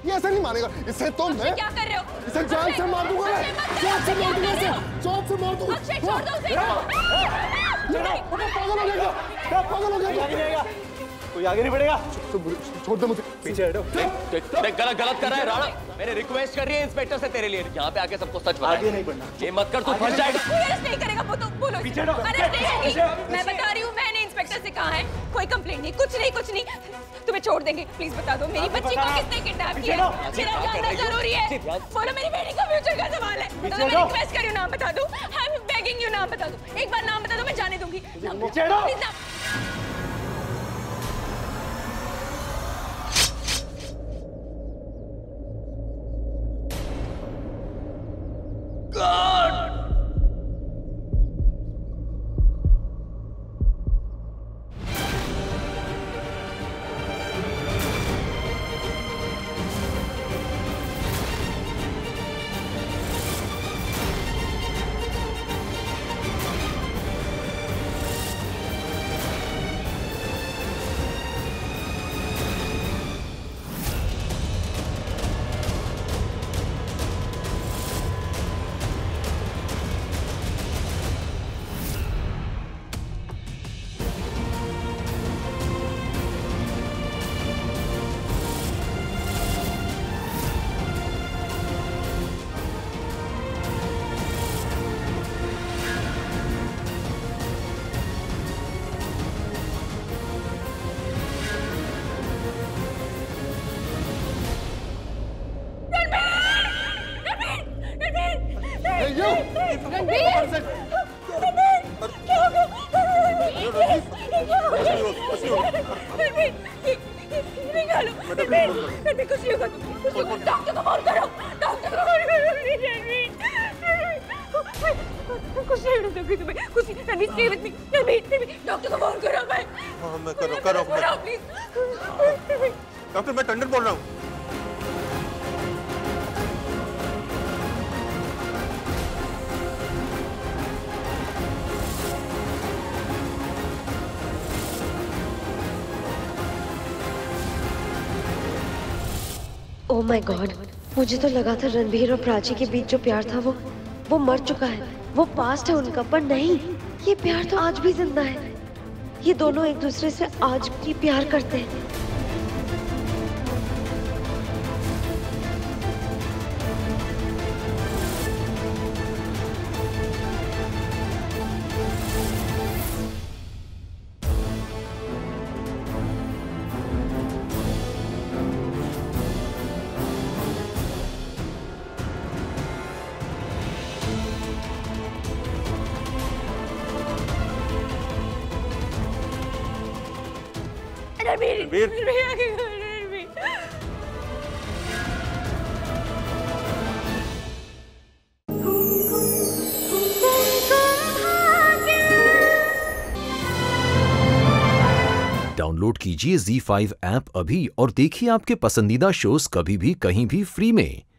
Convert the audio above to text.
ये ऐसा नहीं मानेगा। इसे तो मैं क्या कर रहे हो? इसे जान से मार दूंगा मैं, जान से मार दूंगा इसे, जान से मार दूंगा। अक्षय छोड़ दो उसे। पागल हो गया क्या? पागल हो गया? कोई आगे नहीं बढ़ेगा। छोड़ दे मुझे, पीछे हटो। गलत कर रहा है राणा। मैंने रिक्वेस्ट कर रही है इंस्पेक्टर से तेरे लिए, यहाँ पे आके सबको सच बता। आगे नहीं बढ़ना। ये मत कर, तू फंस जाएगा। अरेस्ट नहीं करेगा वो तो बोलो। पीछे हटो। अरेस्ट नहीं होगी। मैं बता रही हूँ, मैंने इंस्पेक्टर से कहा है कोई कंप्लेंट नहीं, कुछ नहीं। तुम्हें छोड़ देंगे। प्लीज बता दो मेरी बच्ची को किसने किडनैप किया? मेरा जानना जरूरी है। बोलो, मेरी बेटी का फ्यूचर का सवाल है। तो मैं रिक्वेस्ट कर रही हूँ, नाम बता दो। आई एम बेगिंग यू, नाम बता दो। एक बार नाम बता दो, मैं जाने दूंगी। डॉक्टर, मैं टंडन बोल रहा हूँ। ओह माय गॉड, मुझे तो लगा था रणबीर और प्राची के बीच जो प्यार था वो मर चुका है, वो पास्ट है उनका। पर नहीं, ये प्यार तो आज भी जिंदा है। ये दोनों एक दूसरे से आज भी प्यार करते हैं। रणबीर, डाउनलोड कीजिए ZEE5 ऐप अभी और देखिए आपके पसंदीदा शोज कभी भी कहीं भी फ्री में।